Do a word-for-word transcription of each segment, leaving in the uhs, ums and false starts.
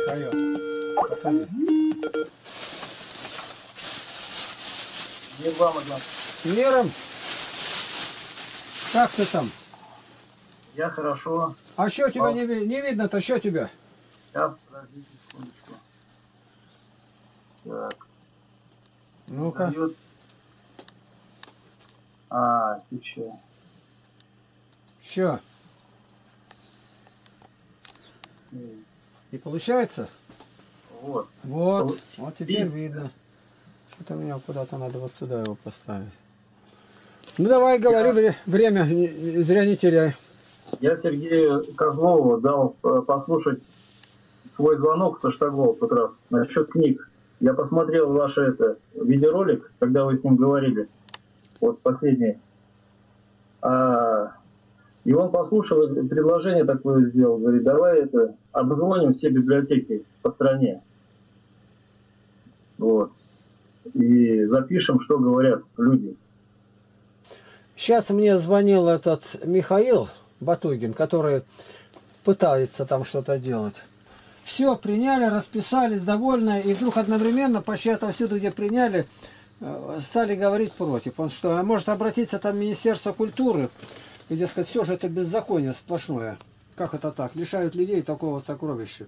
Михаил, подходи. Миром. Как ты там? Я хорошо. А что тебя не, не видно-то? Что тебя? Сейчас, подождите секундочку. Так. Ну-ка. А, ты че? Что? Не получается? Вот. Вот. Вот теперь И... видно. Что-то мне куда-то надо вот сюда его поставить. Ну давай, говори, я... время зря не теряй. Я Сергею Козлову дал послушать свой звонок со Штаглова как раз насчет книг. Я посмотрел ваш это, видеоролик, когда вы с ним говорили. Вот последний. А, и он послушал, предложение такое сделал. Говорит, давай это обзвоним все библиотеки по стране. Вот. И запишем, что говорят люди. Сейчас мне звонил этот Михаил Батугин, который пытается там что-то делать. Все, приняли, расписались, довольны, и вдруг одновременно, почти отовсюду, где приняли, стали говорить против. Он что, а может обратиться там в Министерство культуры, где сказать, все же это беззаконие сплошное. Как это так? Лишают людей такого сокровища.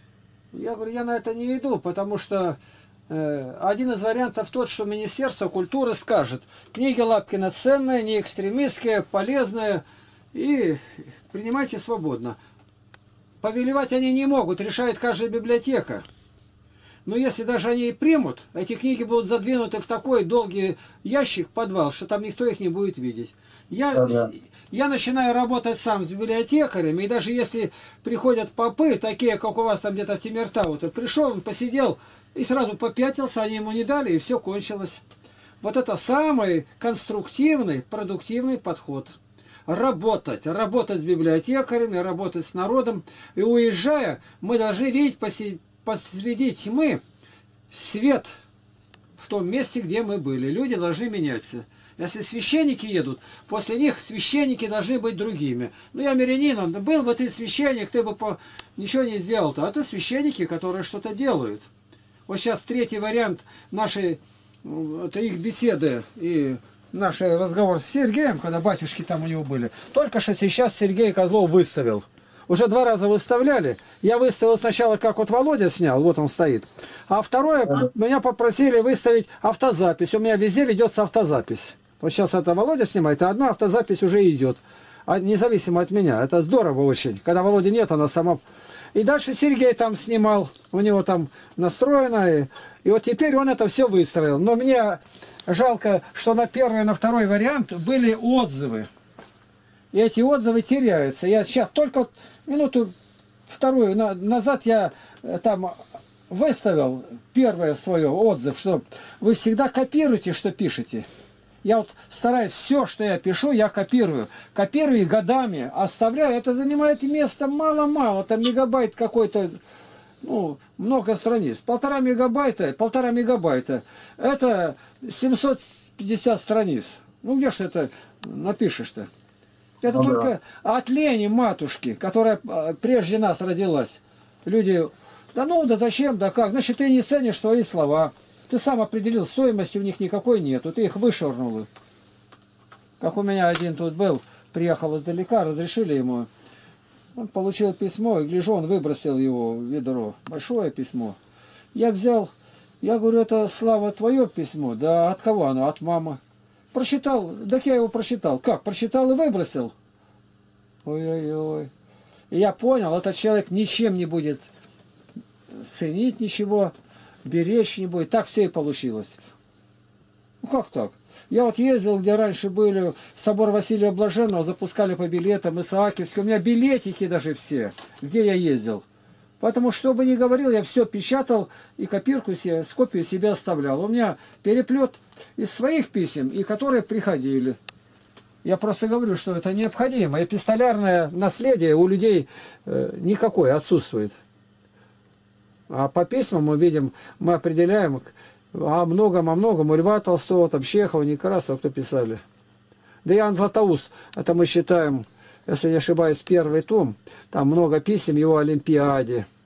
Я говорю, я на это не иду, потому что э, один из вариантов тот, что Министерство культуры скажет, книги Лапкина ценные, не экстремистские, полезные, и принимайте свободно. Повелевать они не могут, решает каждая библиотека. Но если даже они и примут, эти книги будут задвинуты в такой долгий ящик, подвал, что там никто их не будет видеть. Я, ага. я начинаю работать сам с библиотекарями, и даже если приходят попы, такие, как у вас там где-то в Тимиртау, то пришел, он посидел и сразу попятился, они ему не дали, и все кончилось. Вот это самый конструктивный, продуктивный подход. Работать, работать с библиотекарями, работать с народом. И уезжая, мы должны видеть посреди тьмы свет в том месте, где мы были. Люди должны меняться. Если священники едут, после них священники должны быть другими. Ну, я мирянин, был бы ты священник, ты бы по... ничего не сделал-то. А ты священники, которые что-то делают. Вот сейчас третий вариант нашей, это их беседы и наш разговор с Сергеем, когда батюшки там у него были. Только что сейчас Сергей Козлов выставил. Уже два раза выставляли. Я выставил сначала, как вот Володя снял, вот он стоит. А второе, меня попросили выставить автозапись. У меня везде ведется автозапись. Вот сейчас это Володя снимает, а одна автозапись уже идет. А независимо от меня. Это здорово очень. Когда Володя нет, она сама... И дальше Сергей там снимал. У него там настроено. И, и вот теперь он это все выстроил. Но мне жалко, что на первый и на второй вариант были отзывы. И эти отзывы теряются. Я сейчас только минуту вторую на, назад я там выставил первое свое отзыв, что вы всегда копируете, что пишете. Я вот стараюсь, все, что я пишу, я копирую. Копирую и годами оставляю. Это занимает места мало-мало. Там мегабайт какой-то, ну, много страниц. Полтора мегабайта, полтора мегабайта. Это семьсот пятьдесят страниц. Ну, где ж это напишешь-то? Это ну, только да. От лени матушки, которая прежде нас родилась. Люди, да ну, да зачем, да как? Значит, ты не ценишь свои слова. Ты сам определил, стоимости у них никакой нету. Ты их вышвырнул. Как у меня один тут был, приехал издалека, разрешили ему. Он получил письмо, и гляжу, он выбросил его в ведро. Большое письмо. Я взял, я говорю, это, Слава, твое письмо? Да, от кого оно? От мамы. Прочитал, так я его прочитал. Как? Прочитал и выбросил. Ой-ой-ой. И я понял, этот человек ничем не будет ценить ничего, беречь не будет. Так все и получилось. Ну как так? Я вот ездил, где раньше были, собор Василия Блаженного, запускали по билетам, Исаакиевский. У меня билетики даже все, где я ездил. Поэтому, что бы ни говорил, я все печатал и копирку себе, с копию себе оставлял. У меня переплет из своих писем, и которые приходили. Я просто говорю, что это необходимо. Эпистолярное наследие у людей э, никакое отсутствует. А по письмам мы видим, мы определяем о многом, о многом. У Льва Толстого, там, Чехова, Некрасова, кто писали. Да Иоанн Златоуст, это мы считаем, если не ошибаюсь, первый том. Там много писем его Олимпиаде.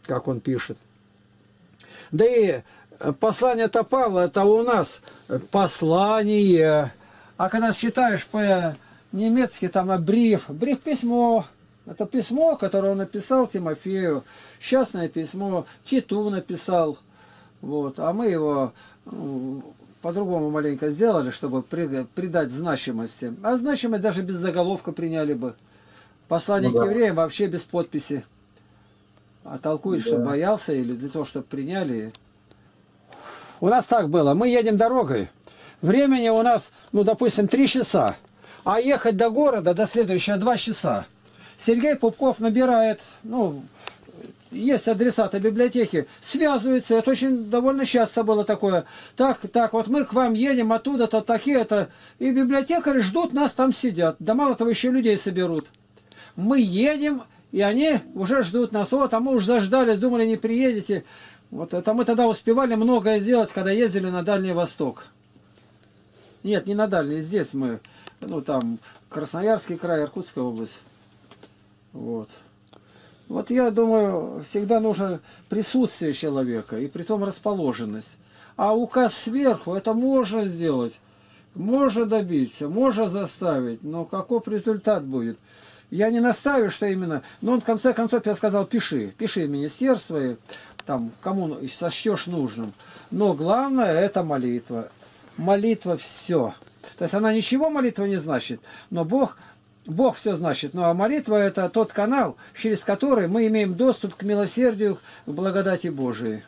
как он пишет. Да и послание-то Павла, это у нас послание. А когда считаешь по-немецки, там на бриф, бриф письмо. Это письмо, которое он написал Тимофею. Частное письмо Титу написал. Вот. А мы его по-другому маленько сделали, чтобы придать значимости. А значимость даже без заголовка приняли бы. Послание ну, к евреям да. вообще без подписи. А толкует, да. что боялся или для того, чтобы приняли. У нас так было. Мы едем дорогой. Времени у нас, ну, допустим, три часа. А ехать до города, до следующего, два часа. Сергей Пупков набирает, ну, есть адресаты библиотеки, связываются. Это очень довольно часто было такое. Так, так, вот мы к вам едем оттуда-то, такие-то. И библиотекари ждут, нас там сидят. Да мало того, еще людей соберут. Мы едем, и они уже ждут нас. Вот, а мы уже заждались, думали, не приедете. Вот это мы тогда успевали многое сделать, когда ездили на Дальний Восток. Нет, не на Дальний, здесь мы, ну там, Красноярский край, Иркутская область. Вот. Вот я думаю, всегда нужно присутствие человека, и притом расположенность. А указ сверху, это можно сделать, можно добиться, можно заставить, но каков результат будет? Я не настаиваю, что именно, но он в конце концов я сказал, пиши, пиши в министерство, и, там, кому сочтешь нужным. Но главное это молитва. Молитва все. То есть она ничего молитва не значит, но Бог... Бог все значит. Ну а молитва это тот канал, через который мы имеем доступ к милосердию, к благодати Божией.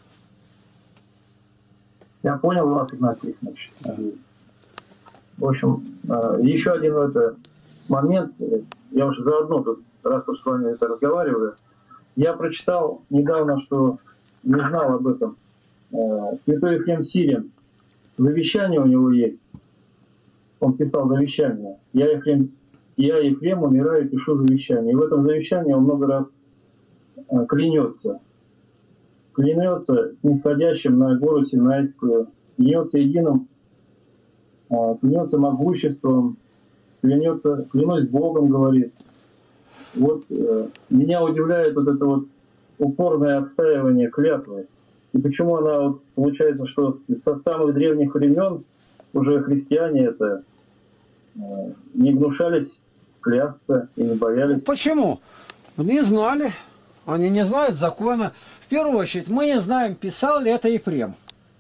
Я понял вас, Игнатий Ильич. В общем, еще один это момент, я уже заодно тут, раз уж с вами это разговариваю, я прочитал недавно, что не знал об этом. Святой Ефрем Сирин, завещание у него есть. Он писал завещание. Я Ефрем Я, Ефрем, умираю, пишу завещание. И в этом завещании он много раз э, клянется. Клянется снисходящим на гору Синайскую, клянется единым, э, клянется могуществом, клянется, клянусь Богом, говорит. Вот э, меня удивляет вот это вот упорное отстаивание клятвы. И почему она, вот, получается, что со самых древних времен уже христиане это э, не гнушались клясться и не боялись. Почему? Не знали. Они не знают закона. В первую очередь, мы не знаем, писал ли это Ефрем.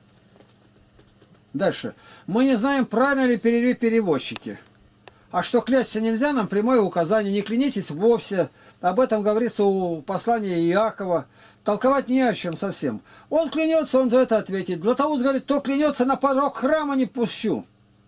Дальше. Мы не знаем, правильно ли перевели переводчики. А что клясться нельзя, нам прямое указание. Не клянитесь вовсе. Об этом говорится у послания Иакова. Толковать не о чем совсем. Он клянется, он за это ответит. Златоуст говорит, кто клянется, на порог храма не пущу.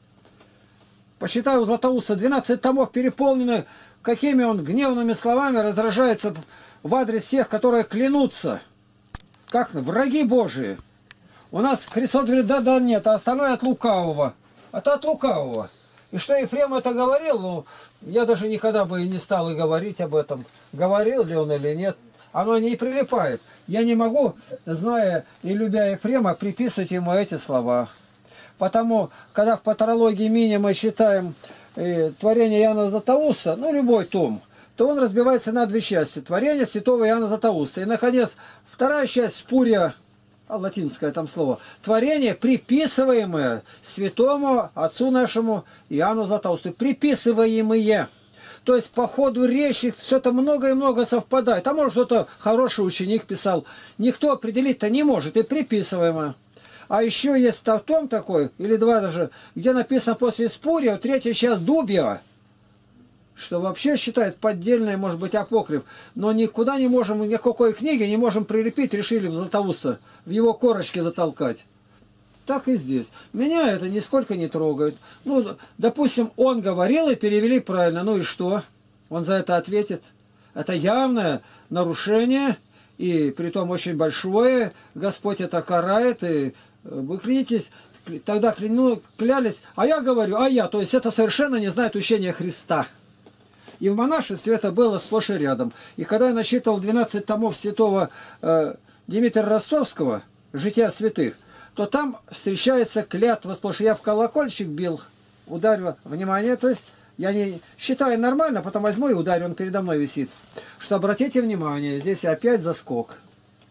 Посчитаю у Златоуста, двенадцать томов переполнены, какими он гневными словами разражается в адрес тех, которые клянутся, как враги Божии. У нас Христос говорит, да-да, нет, а остальное от лукавого. Это от лукавого. И что Ефрем это говорил, ну, я даже никогда бы и не стал и говорить об этом. Говорил ли он или нет, оно не прилипает. Я не могу, зная и любя Ефрема, приписывать ему эти слова. Потому, когда в патрологии Миня мы читаем э, творение Иоанна Златоуста, ну, любой том, то он разбивается на две части. Творение святого Иоанна Златоуста. И, наконец, вторая часть спурья, а, латинское там слово, творение, приписываемое святому отцу нашему Иоанну Златоусту. Приписываемые. То есть, по ходу речи что-то много и много совпадает. А может, кто-то хороший ученик писал. Никто определить-то не может. И приписываемое. А еще есть том такой, или два даже, где написано после спурья, третья часть Дубьева, что вообще считает поддельное, может быть, апокриф, но никуда не можем, никакой книги не можем прилепить, решили в Златоуста, в его корочке затолкать. Так и здесь. Меня это нисколько не трогает. Ну, допустим, он говорил и перевели правильно, ну и что? Он за это ответит. Это явное нарушение, и притом очень большое, Господь это карает, и вы клянитесь, тогда кляну, клялись, а я говорю, а я, то есть это совершенно не знает учения Христа. И в монашестве это было сплошь и рядом. И когда я насчитывал двенадцать томов святого э, Дмитрия Ростовского, «Жития святых», то там встречается клятва сплошь. Я в колокольчик бил, ударю, внимание, то есть я не считаю нормально, потом возьму и ударю, он передо мной висит. Что обратите внимание, здесь опять заскок.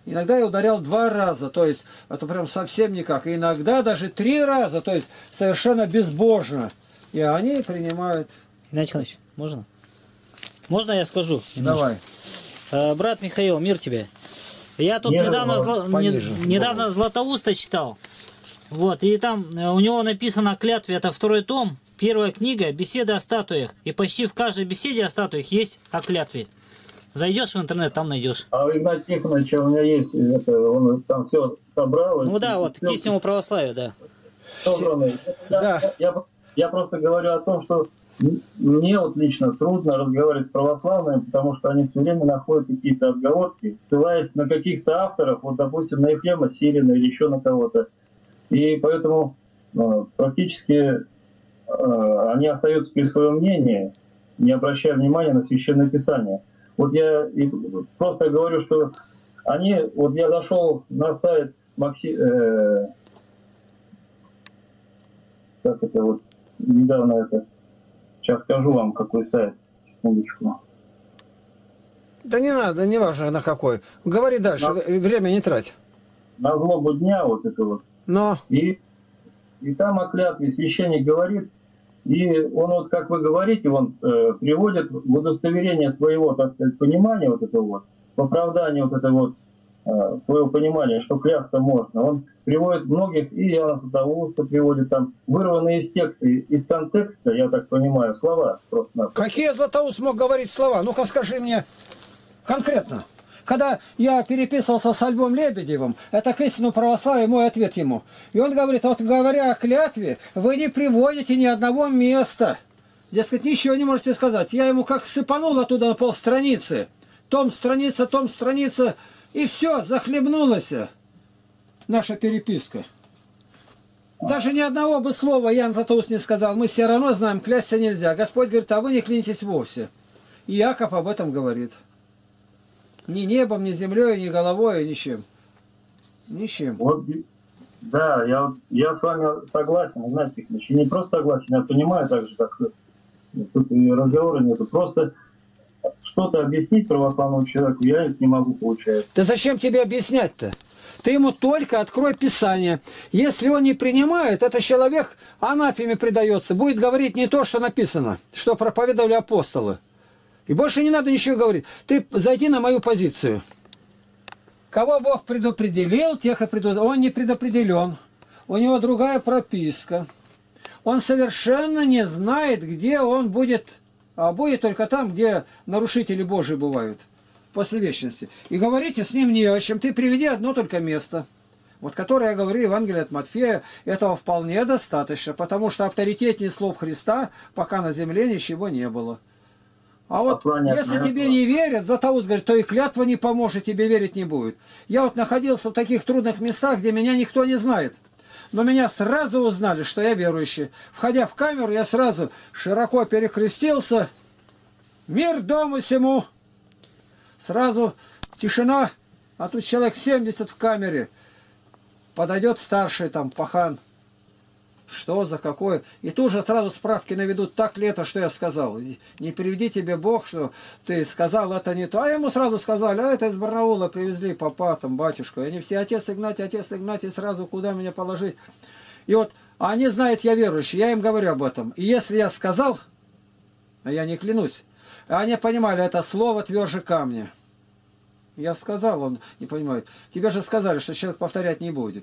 Иногда я ударял два раза, то есть это прям совсем никак. И иногда даже три раза, то есть совершенно безбожно. И они принимают. Игнатий Николаевич, можно? Можно я скажу? Немножко? Давай. Э, брат Михаил, мир тебе. Я тут Мир, недавно, зло... пониже. не... недавно Златоуста читал. Вот, и там э, у него написано о клятве, это второй том, первая книга, беседы о статуях. И почти в каждой беседе о статуях есть о клятве. Зайдешь в интернет, там найдешь. А у Игнатия Тихоновича у меня есть, это, он там все собрал. Ну да, вот, к истинному православию, да. Собранный. Я, Да. я, я просто говорю о том, что мне вот лично трудно разговаривать с православными, потому что они все время находят какие-то отговорки, ссылаясь на каких-то авторов, вот, допустим, на Ефрема Сирина или еще на кого-то. И поэтому э, практически э, они остаются при своем мнении, не обращая внимания на Священное Писание. Вот я и просто говорю, что они, вот я зашел на сайт Макси, э, как это вот, недавно это, сейчас скажу вам, какой сайт, секундочку. Да не надо, не важно на какой. Говори дальше, На, время не трать. на злобу дня вот это вот. Но. И, и там о клятве священник говорит, и он вот, как вы говорите, он э, приводит в удостоверение своего, так сказать, понимания вот этого вот, в оправдание вот этого вот, э, своего понимания, что клясться можно. Он приводит многих, и Иоанна Златоуста приводит там, вырванные из текста, из контекста, я так понимаю, слова просто. Какие Златоуст мог говорить слова? Ну-ка скажи мне конкретно. Когда я переписывался с Львом Лебедевым, это к истину православия мой ответ ему. И он говорит, вот говоря о клятве, вы не приводите ни одного места. Дескать, ничего не можете сказать. Я ему как сыпанул оттуда на полстраницы. Том страница, том страница. И все, захлебнулась наша переписка. Даже ни одного бы слова Ян Златоуст не сказал. Мы все равно знаем, клясться нельзя. Господь говорит, а вы не клянитесь вовсе. И Яков об этом говорит. Ни небом, ни землей, ни головой, ничем. Ничем. Вот, да, я, я с вами согласен, Игнатий Тихонович. И не просто согласен, я понимаю так же, как тут и разговора нету. Просто что-то объяснить православному человеку я не могу, получается. Да зачем тебе объяснять-то? Ты ему только открой Писание. Если он не принимает, этот человек анафеме предается. Будет говорить не то, что написано, что проповедовали апостолы. И больше не надо ничего говорить. Ты зайди на мою позицию. Кого Бог предопределил, тех и предопределил. Он не предопределен. У него другая прописка. Он совершенно не знает, где он будет. А будет только там, где нарушители Божии бывают. После вечности. И говорите с ним не о чем. Ты приведи одно только место. Вот которое я говорю, Евангелие от Матфея, этого вполне достаточно. Потому что авторитетнее слов Христа пока на земле ничего не было. А вот Послание если тебе не верят, Златоуст говорит, то и клятва не поможет, тебе верить не будет. Я вот находился в таких трудных местах, где меня никто не знает. Но меня сразу узнали, что я верующий. Входя в камеру, я сразу широко перекрестился. Мир дому сему. Сразу тишина, а тут человек семьдесят в камере. Подойдет старший там пахан. Что за какое? И тут же сразу справки наведут, так ли это, что я сказал. Не приведи тебе Бог, что ты сказал, это не то. А ему сразу сказали, а это из Барнаула привезли папа, там, батюшка. И они все, отец Игнатий, отец Игнатий, сразу куда меня положить. И вот они знают, я верующий, я им говорю об этом. И если я сказал, а я не клянусь, они понимали, это слово тверже камня. Я сказал, он не понимает. Тебе же сказали, что человек повторять не будет.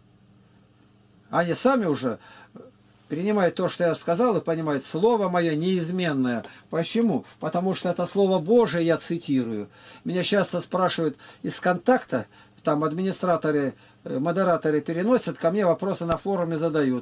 Они сами уже принимают то, что я сказал, и понимают, слово мое неизменное. Почему? Потому что это слово Божие я цитирую. Меня часто спрашивают из контакта, там администраторы, модераторы переносят, ко мне вопросы на форуме задают.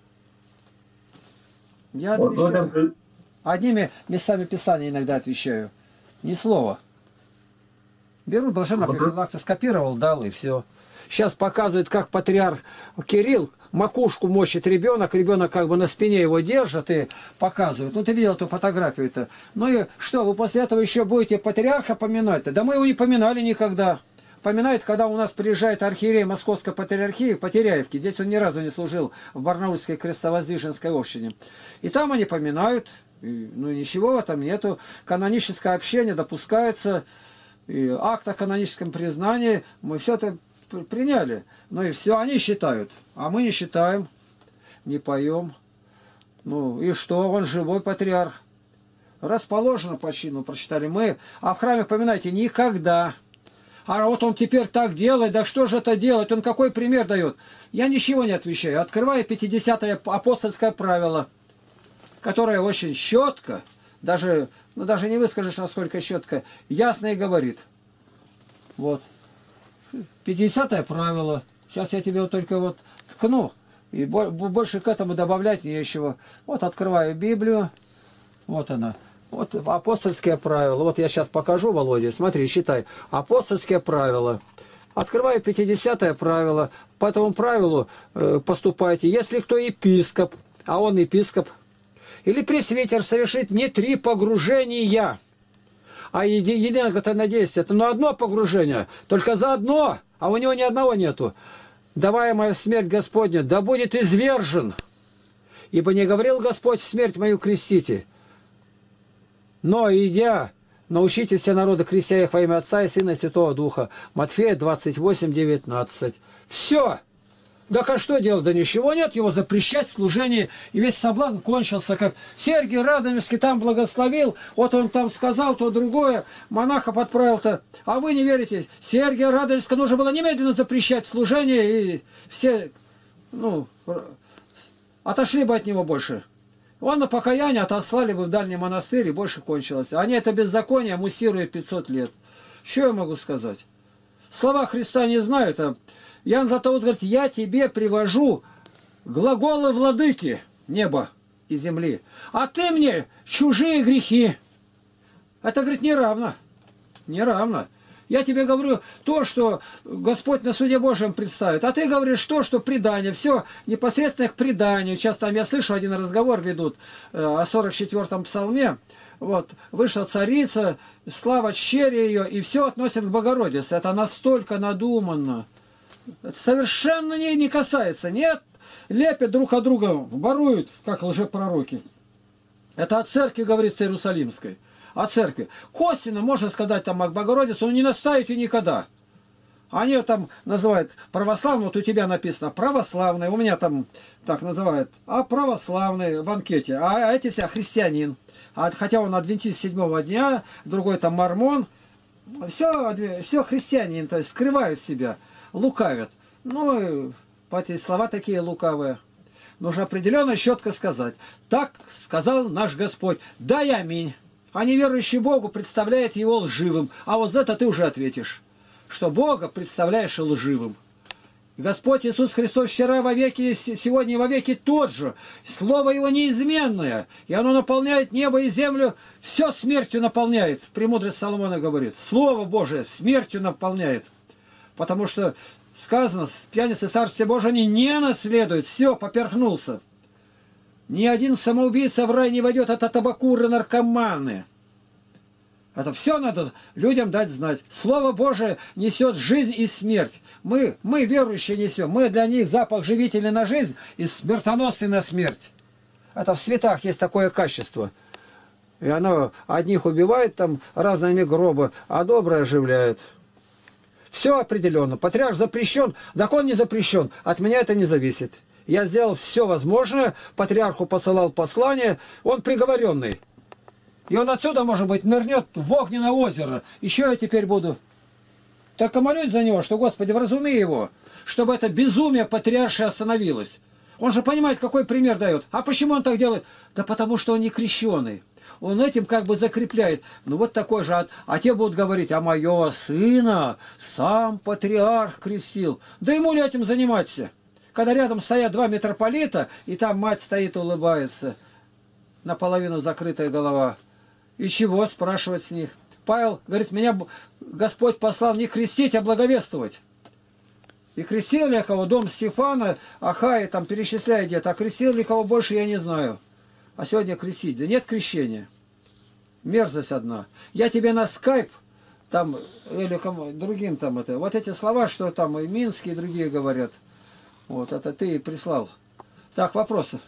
Я отвечаю. Одними местами Писания иногда отвечаю. Ни слова. Беру блаженного Феофилакта, скопировал, дал, и все. Сейчас показывают, как патриарх Кирилл макушку мочит ребенок, ребенок как бы на спине его держит и показывают. Ну, ты видел эту фотографию-то. Ну и что, вы после этого еще будете патриарха поминать-то? Да мы его не поминали никогда. Поминают, когда у нас приезжает архиерей Московской патриархии в Потеряевке. Здесь он ни разу не служил в Барнаульской крестовоздвиженской общине. И там они поминают. И, ну, ничего в этом нету. Каноническое общение допускается. и акт о каноническом признании, мы все это приняли. Ну и все они считают, а мы не считаем, не поем. Ну и что, он живой патриарх. Расположено по чину, прочитали мы. А в храме, поминайте, никогда. А вот он теперь так делает, да что же это делать? Он какой пример дает? Я ничего не отвечаю. Открываю пятидесятое апостольское правило, которое очень четко, даже, ну даже не выскажешь, насколько четко, ясно и говорит. Вот. пятидесятое правило. Сейчас я тебе вот только вот ткну. И больше к этому добавлять нечего. Вот открываю Библию. Вот она. Вот апостольское правило. Вот я сейчас покажу, Володя. Смотри, считай. Апостольское правило. Открываю пятидесятое правило. По этому правилу э, поступайте. Если кто епископ, а он епископ, или пресвитер совершит не три погружения, а еди, единое действие, это но одно погружение, только за одно, а у него ни одного нету. Даваемая смерть Господня, да будет извержен. Ибо не говорил Господь, смерть мою крестите. Но, идя, научите все народы, крестя их во имя Отца и Сына и Святого Духа. Матфея двадцать восемь девятнадцать. Все. Да а что делать? Да ничего нет, его запрещать в служении. И весь соблазн кончился, как Сергий Радонежский там благословил, вот он там сказал то другое, монахов отправил-то. А вы не верите, Сергия Радонежского нужно было немедленно запрещать в служении, и все, ну, отошли бы от него больше. Он на покаяние отослали бы в дальний монастырь, и больше кончилось. Они это беззаконие муссируют пятьсот лет. Что я могу сказать? Слова Христа не знают, а Иоанн Златоуст говорит, я тебе привожу глаголы владыки неба и земли, а ты мне чужие грехи. Это, говорит, неравно. Неравно. Я тебе говорю то, что Господь на суде Божьем представит, а ты говоришь то, что предание, все непосредственно к преданию. Сейчас там я слышу, один разговор ведут э, о сорок четвёртом псалме. Вот, вышла царица, слава чере ее, и все относят к Богородице. Это настолько надуманно. Это совершенно не, не касается. Нет, лепят друг от друга, воруют, как лжепророки. Это о церкви говорится Иерусалимской. О церкви. Косвенно можно сказать там о Богородице, но не наставите никогда. Они там называют православным, вот у тебя написано православный, у меня там так называют, а православный в анкете, а эти все христианин. А, хотя он адвентист седьмого дня, другой там мормон. Все, все христианин, то есть скрывают себя, лукавят. Ну, эти слова такие лукавые. Нужно определенно четко сказать. Так сказал наш Господь. Дай аминь. А неверующий Богу представляет его лживым. А вот за это ты уже ответишь, что Бога представляешь лживым. Господь Иисус Христос вчера, во веки, сегодня и во веки тот же. Слово Его неизменное. И оно наполняет небо и землю. Все смертью наполняет. Премудрость Соломона говорит. Слово Божие смертью наполняет. Потому что сказано, пьяницы Царствия Божие они не наследуют. Все, поперхнулся. Ни один самоубийца в рай не войдет. Это табакуры, наркоманы. Это все надо людям дать знать. Слово Божие несет жизнь и смерть. Мы, мы верующие несем. Мы для них запах живительный на жизнь и смертоносный на смерть. Это в светах есть такое качество. И оно одних убивает там разными гробы, а доброе оживляет. Все определенно. Патриарх запрещен, так он не запрещен. От меня это не зависит. Я сделал все возможное. Патриарху посылал послание. Он приговоренный. И он отсюда, может быть, нырнет в огненное озеро. Еще я теперь буду. Так и молюсь за него, что, Господи, вразуми его, чтобы это безумие патриарши остановилось. Он же понимает, какой пример дает. А почему он так делает? Да потому что он не крещеный. Он этим как бы закрепляет. Ну вот такой же. А те будут говорить, а моего сына сам патриарх крестил. Да ему ли этим заниматься? Когда рядом стоят два митрополита, и там мать стоит, улыбается. Наполовину закрытая голова. И чего спрашивать с них? Павел говорит, меня Господь послал не крестить, а благовествовать. И крестил ли кого? Дом Стефана, Ахая, там перечисляя где-то. А крестил ли кого больше, я не знаю. А сегодня крестить. Да нет крещения. Мерзость одна. Я тебе на скайп, там, или кому, другим там это. Вот эти слова, что там и Минские, и другие говорят. Вот, это ты прислал. Так, вопросы.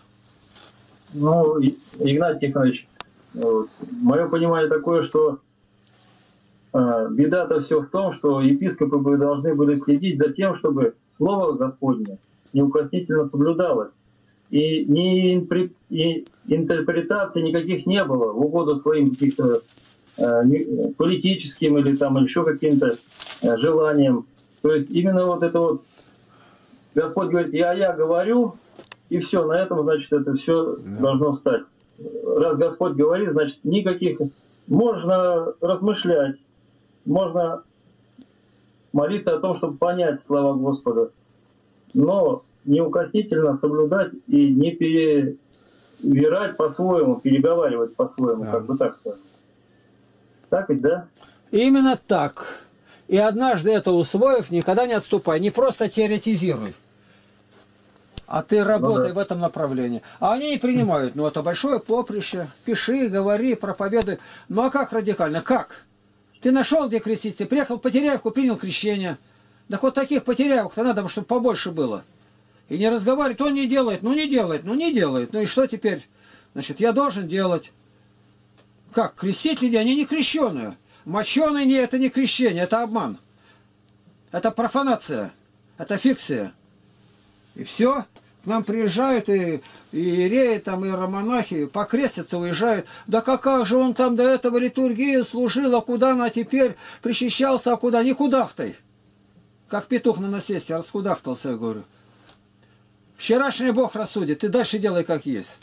Ну, Игнатий Тихонович, мое понимание такое, что э, беда-то все в том, что епископы бы должны были следить за тем, чтобы Слово Господне неукоснительно соблюдалось. И ни импре- и интерпретаций никаких не было в угоду своим каких-то э, не- политическим или там еще каким-то э, желаниям. То есть именно вот это вот Господь говорит, я, я говорю, и все, на этом, значит, это все Да. должно встать. Раз Господь говорит, значит, никаких... Можно размышлять, можно молиться о том, чтобы понять слова Господа, но неукоснительно соблюдать и не перевирать по-своему, переговаривать по-своему, Да. как бы так сказать. Так ведь, да? Именно так. И однажды это усвоив, никогда не отступай. Не просто теоретизируй, а ты работай да. в этом направлении. А они не принимают. Ну, это большое поприще. Пиши, говори, проповедуй. Ну, а как радикально? Как? Ты нашел, где креститься, приехал в Потеряевку, принял крещение. Так вот таких Потеряевок-то надо, чтобы побольше было. И не разговаривать, он не делает, ну не делает, ну не делает. Ну и что теперь? Значит, я должен делать. Как? Крестить людей? Они не крещеные. Мощеные не, это не крещение, это обман. Это профанация. Это фикция. И все. К нам приезжают и, и иереи, там, и романахи, покрестятся, уезжают. Да какая же он там до этого литургии служил, а куда она теперь причащался, а куда? Никудахтай. Как петух на насесте, раскудахтался, я говорю. Вчерашний Бог рассудит, ты дальше делай как есть.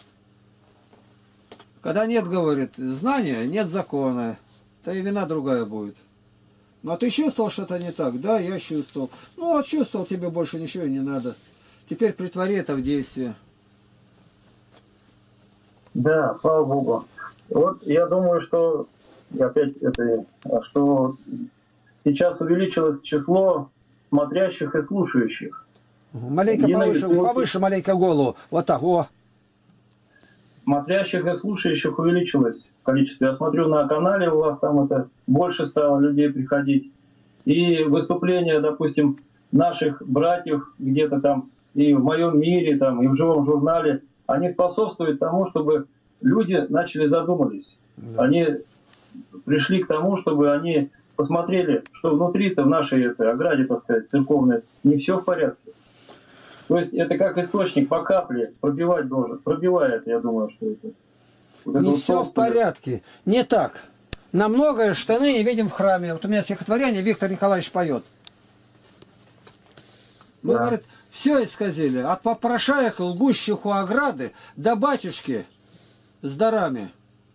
Когда нет, говорит, знания, нет закона, то и вина другая будет. Ну, а ты чувствовал что-то не так? Да, я чувствовал. Ну, а чувствовал, тебе больше ничего и не надо. Теперь притвори это в действие. Да, слава Богу. Вот я думаю, что и опять это, что сейчас увеличилось число смотрящих и слушающих. Маленько Едино- повыше, повыше маленько голову. Вот так, о. Смотрящих и слушающих увеличилось количество. Я смотрю на канале, у вас там это больше стало людей приходить. И выступления, допустим, наших братьев где-то там и в моем мире, там, и в живом журнале, они способствуют тому, чтобы люди начали задумались. Да. Они пришли к тому, чтобы они посмотрели, что внутри-то в нашей этой ограде, так сказать, церковной, не все в порядке. То есть это как источник по капле пробивать должен. Пробивает, я думаю, что это. Вот это Не вот все в толстое. порядке. Не так. На многое штаны не видим в храме. Вот у меня стихотворение Виктор Николаевич поет. Мы, Да. говорит, все исказили. От попрошаек, лгущих у ограды, до батюшки с дарами.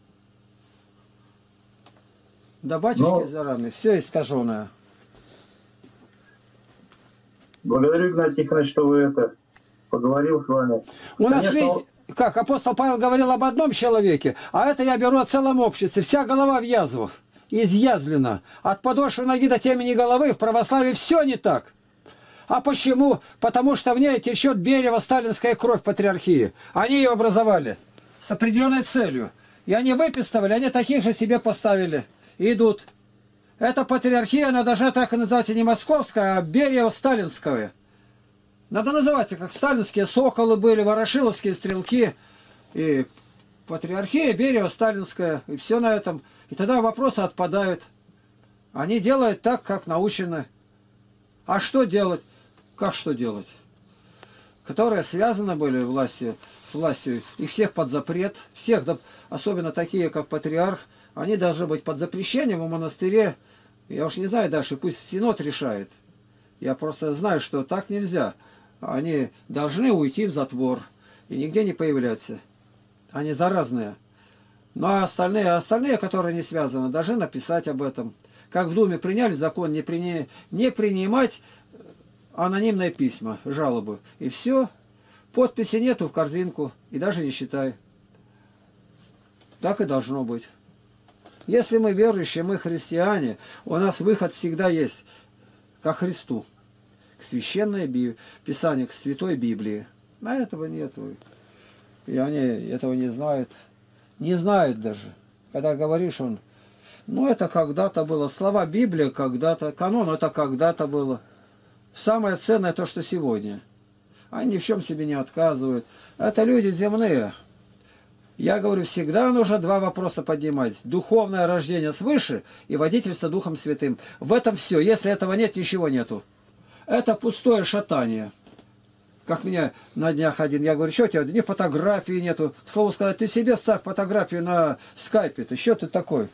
До батюшки Но- с дарами. Все искаженное. Благодарю, Игнатий Тихонович, что вы это поговорил с вами. У нас, Конечно, видите, как апостол Павел говорил об одном человеке, а это я беру о целом обществе. Вся голова в язвах, изъязвлена. От подошвы ноги до темени головы в православии все не так. А почему? Потому что в ней течет Берева сталинская кровь патриархии. Они ее образовали с определенной целью. И они выписывали, они таких же себе поставили. И идут. Эта патриархия, она даже так и называется не московская, а Берево-сталинская. Надо называться, как сталинские соколы были, ворошиловские стрелки. И патриархия Берево-сталинская. И все на этом. И тогда вопросы отпадают. Они делают так, как научены. А что делать? Как что делать? Которые связаны были властью, с властью, и всех под запрет, всех, да, особенно такие, как патриарх, они должны быть под запрещением в монастыре. Я уж не знаю дальше, пусть Синод решает. Я просто знаю, что так нельзя. Они должны уйти в затвор и нигде не появляться. Они заразные. Ну а остальные, остальные, которые не связаны, должны написать об этом. Как в Думе приняли закон не, при... не принимать анонимные письма, жалобы. И все. Подписи нету в корзинку. И даже не считай. Так и должно быть. Если мы верующие, мы христиане, у нас выход всегда есть ко Христу. К священной Библии, Писанию, к Святой Библии. А этого нету. И они этого не знают. Не знают даже. Когда говоришь, он... Ну, это когда-то было. Слова Библии когда-то. Канон это когда-то было. Самое ценное то, что сегодня. Они ни в чем себе не отказывают. Это люди земные. Я говорю, всегда нужно два вопроса поднимать. Духовное рождение свыше и водительство Духом Святым. В этом все. Если этого нет, ничего нету. Это пустое шатание. Как меня на днях один, я говорю, что у тебя, ни фотографии нету. К слову сказать, ты себе вставь фотографию на скайпе. Ты что ты такой?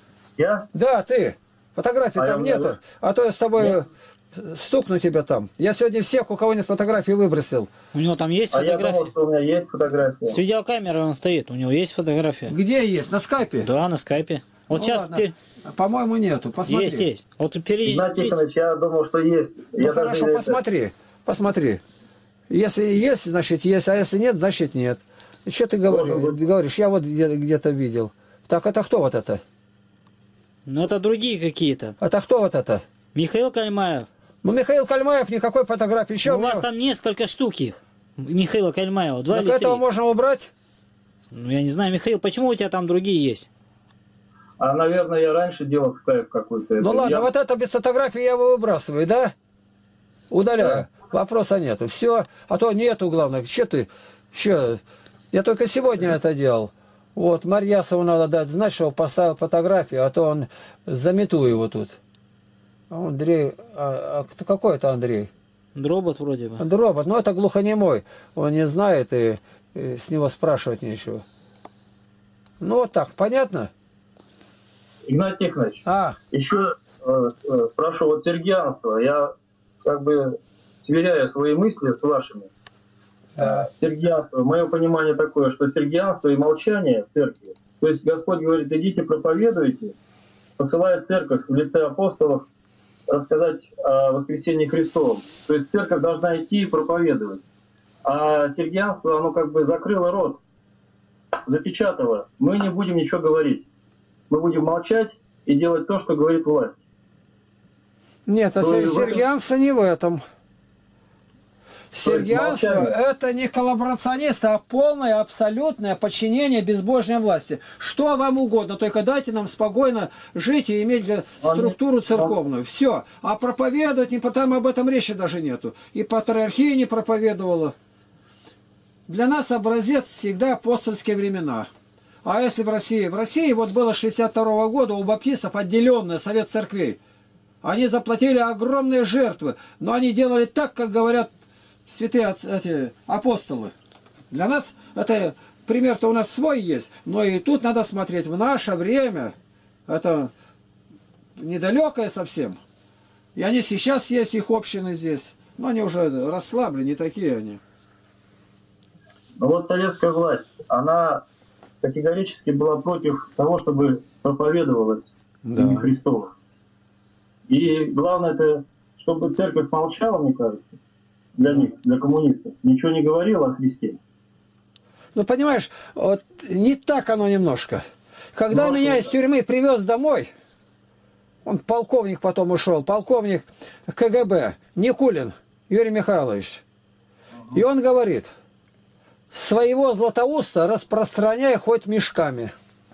Я? Да, ты. Фотографии А там я- нету. А то я с тобой Нет. стукну тебя там. Я сегодня всех, у кого нет фотографий, выбросил. У него там есть А я фотография? думал, что у меня есть фотография. С видеокамерой он стоит, у него есть фотография? Где есть? На скайпе? Да, на скайпе. Вот Ну сейчас ладно. ты... По-моему, нету. Посмотри. Есть, есть. Вот перейди... Игнатий Тихонович, я думал, что есть. Ну я хорошо, даже это- посмотри. Посмотри. Если есть, значит есть, а если нет, значит нет. И что ты говоришь? Может быть. говоришь? Я вот где- где-то видел. Так, это кто вот это? Ну это другие какие-то. Это кто вот это? Михаил Кальмаев. Ну, Михаил Кальмаев, никакой фотографии. Еще У вас там несколько штук их. Михаила Кальмаева, два Так или этого три. можно убрать? Ну я не знаю, Михаил, почему у тебя там другие есть? А, наверное, я раньше делал скайп какой-то. Ну Это ладно, я- вот это без фотографии я его выбрасываю, да? Удаляю. Вопроса нету. Все. А то нету, главное. Че ты? Че? Я только сегодня это делал. Вот, Марьясову надо дать знать, что он поставил фотографию, а то он замету его тут. А Андрей... А, а кто- какой это Андрей? Дробот вроде бы. Дробот. Ну, это глухонемой. Он не знает, и, и с него спрашивать нечего. Ну, вот так. Понятно? Игнатий Тихонович, А, еще э, э, спрошу, вот сергианство, я как бы сверяю свои мысли с вашими. да. Сергианство, мое понимание такое, что сергианство и молчание в церкви, то есть Господь говорит, идите проповедуйте, посылает церковь в лице апостолов рассказать о воскресении Христовом. То есть церковь должна идти и проповедовать. А сергианство, оно как бы закрыло рот, запечатало. Мы не будем ничего говорить. Мы будем молчать и делать то, что говорит власть. Нет, а Ну, и сер- в этом- сергианство не в этом. Сергианство молчание. это не коллаборационисты, а полное, абсолютное подчинение безбожной власти. Что вам угодно, только дайте нам спокойно жить и иметь га- Он- структуру церковную. Все. А проповедовать, не потому об этом речи даже нету. И патриархия не проповедовала. Для нас образец всегда апостольские времена. А если в России? В России вот было шестьдесят второго года у баптистов отделенный совет церквей. Они заплатили огромные жертвы, но они делали так, как говорят святые отц- эти, апостолы. Для нас это пример-то у нас свой есть, но и тут надо смотреть в наше время. Это недалекое совсем. И они сейчас есть, их общины здесь. Но они уже расслаблены, не такие они. Но вот советская власть, она категорически была против того, чтобы проповедовалось Да. имя Христово. И главное это, чтобы церковь молчала, мне кажется, для них, для коммунистов, ничего не говорила о Христе. Ну, понимаешь, вот не так оно немножко. Когда Ну, меня а из что? тюрьмы привез домой, он полковник потом ушел, полковник КГБ, Никулин Юрий Михайлович. И он говорит, своего Златоуста распространяй хоть мешками.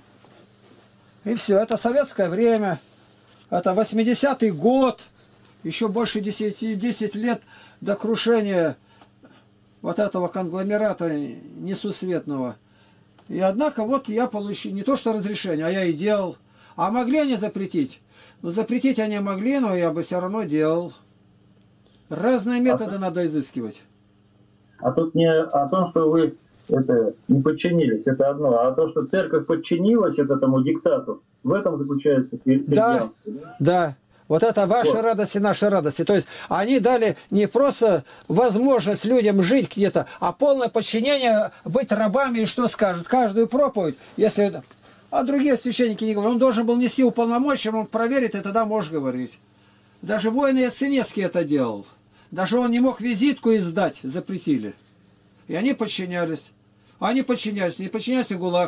И все, это советское время, это восьмидесятый год, еще больше десяти, десять лет до крушения вот этого конгломерата несусветного. И однако вот я получил не то что разрешение, а я и делал. А могли они запретить? Ну запретить они могли, но я бы все равно делал. Разные методы надо изыскивать. А тут не о том, что вы это, не подчинились, это одно, а то, что церковь подчинилась вот этому диктату, в этом заключается сергианство. Да. Да, вот это ваши Вот. радости, наши радости. То есть они дали не просто возможность людям жить где-то, а полное подчинение, быть рабами и что скажет. Каждую проповедь, если... А другие священники не говорят. Он должен был нести уполномочия, он проверит, и тогда можешь говорить. Даже воины Яценецкий это делал. Даже он не мог визитку издать, запретили. И они подчинялись. Они подчинялись, не подчинялись и ГУЛАГ.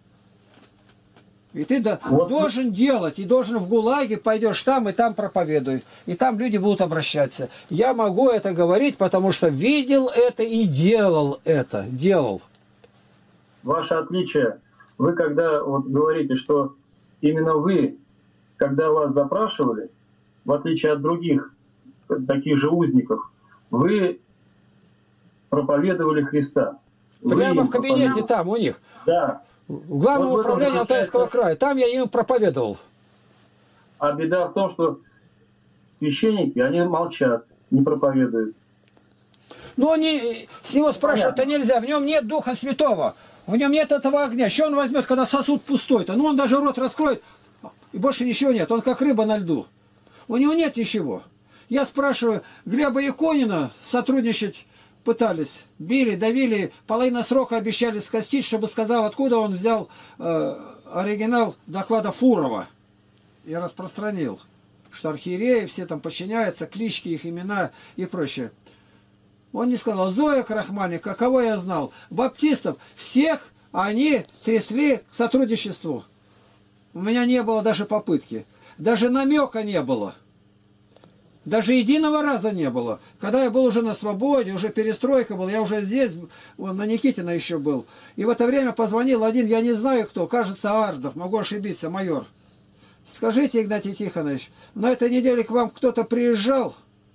И ты да, Вот. должен делать, и должен в ГУЛАГе, пойдешь там и там проповедуй. И там люди будут обращаться. Я могу это говорить, потому что видел это и делал это. Делал. Ваше отличие, вы когда вот говорите, что именно вы, когда вас запрашивали, в отличие от других таких же узников, вы проповедовали Христа. Прямо им в кабинете проповедовали. там у них. Да. В главном Вот в этом управлении Алтайского заключается- края. Там я им проповедовал. А беда в том, что священники, они молчат, не проповедуют. Но они, с него спрашивают-то нельзя, в нем нет Духа Святого, в нем нет этого огня. Что он возьмет, когда сосуд пустой-то? Ну он даже рот раскроет, и больше ничего нет. Он как рыба на льду. У него нет ничего. Я спрашиваю, Глеба Иконина сотрудничать пытались, били, давили, половина срока обещали скостить, чтобы сказал, откуда он взял э, оригинал доклада Фурова. И распространил, что архиереи все там подчиняются, клички, их имена и прочее. Он не сказал, Зоя Крахмальник, каково я знал, баптистов, всех они трясли к сотрудничеству. У меня не было даже попытки, даже намека не было. Даже единого раза не было. Когда я был уже на свободе, уже перестройка была, я уже здесь, вон, на Никитина еще был. И в это время позвонил один, я не знаю кто, кажется, Ардов, могу ошибиться, майор. Скажите, Игнатий Тихонович, на этой неделе к вам кто-то приезжал?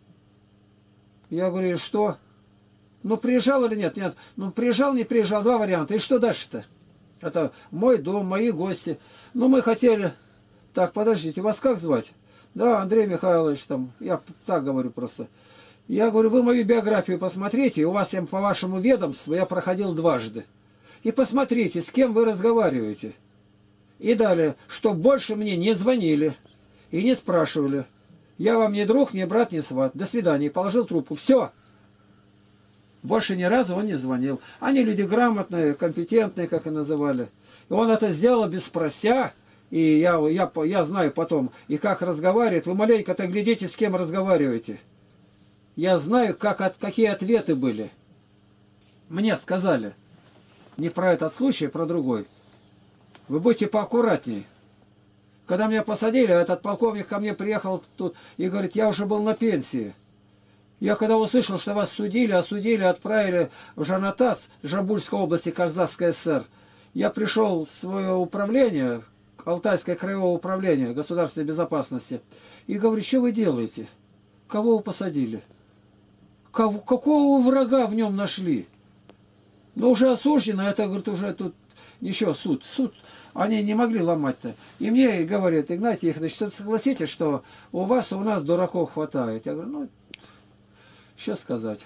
Я говорю, и что? Ну, приезжал или нет? Нет. Ну, приезжал, не приезжал, два варианта. И что дальше-то? Это мой дом, мои гости. Ну, мы хотели... Так, подождите, вас как звать? Да, Андрей Михайлович, там, я так говорю просто. Я говорю, вы мою биографию посмотрите, у вас я по вашему ведомству я проходил дважды. И посмотрите, с кем вы разговариваете. И далее, что больше мне не звонили и не спрашивали. Я вам не друг, не брат, не сват. До свидания. И положил трубку. Все. Больше ни разу он не звонил. Они люди грамотные, компетентные, как и называли. И он это сделал без спрося. И я, я, я знаю потом, и как разговаривает. Вы маленько-то глядите, с кем разговариваете. Я знаю, как, от, какие ответы были. Мне сказали. Не про этот случай, а про другой. Вы будьте поаккуратней. Когда меня посадили, этот полковник ко мне приехал тут и говорит, я уже был на пенсии. Я когда услышал, что вас судили, осудили, отправили в Жанатас, Жамбульской области, Казахской ССР, я пришел в свое управление, Алтайское краевое управление государственной безопасности, и говорю, что вы делаете? Кого вы посадили? Кого, какого врага в нем нашли? Ну, уже осуждено, это, говорит, уже тут еще суд. Суд они не могли ломать-то. И мне говорят, Игнатий Тихонович, согласитесь, что у вас, у нас дураков хватает. Я говорю, ну, что сказать.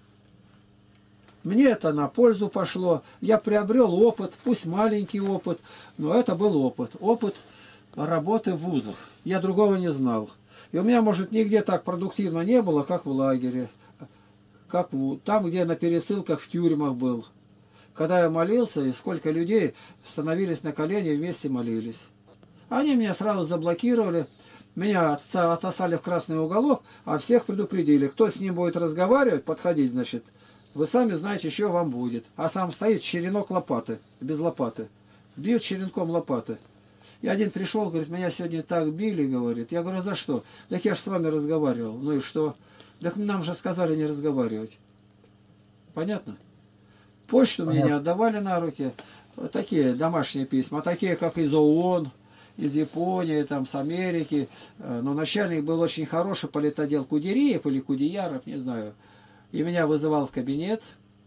Мне это на пользу пошло. Я приобрел опыт, пусть маленький опыт, но это был опыт. Опыт работы в вузах. Я другого не знал. И у меня, может, нигде так продуктивно не было, как в лагере. Как в... Там, где на пересылках в тюрьмах был. Когда я молился, и сколько людей становились на колени и вместе молились. Они меня сразу заблокировали. Меня отослали в красный уголок, а всех предупредили. Кто с ним будет разговаривать, подходить, значит, вы сами знаете, что вам будет. А сам стоит черенок лопаты, без лопаты. Бьют черенком лопаты. И один пришел, говорит, меня сегодня так били, говорит. Я говорю, за что? Так я же с вами разговаривал. Ну и что? Так нам же сказали не разговаривать. Понятно? Почту мне не отдавали на руки. Вот такие домашние письма. А такие, как из ООН, из Японии, там, с Америки. Но начальник был очень хороший, политотдел Кудериев или Кудеяров, не знаю. И меня вызывал в кабинет,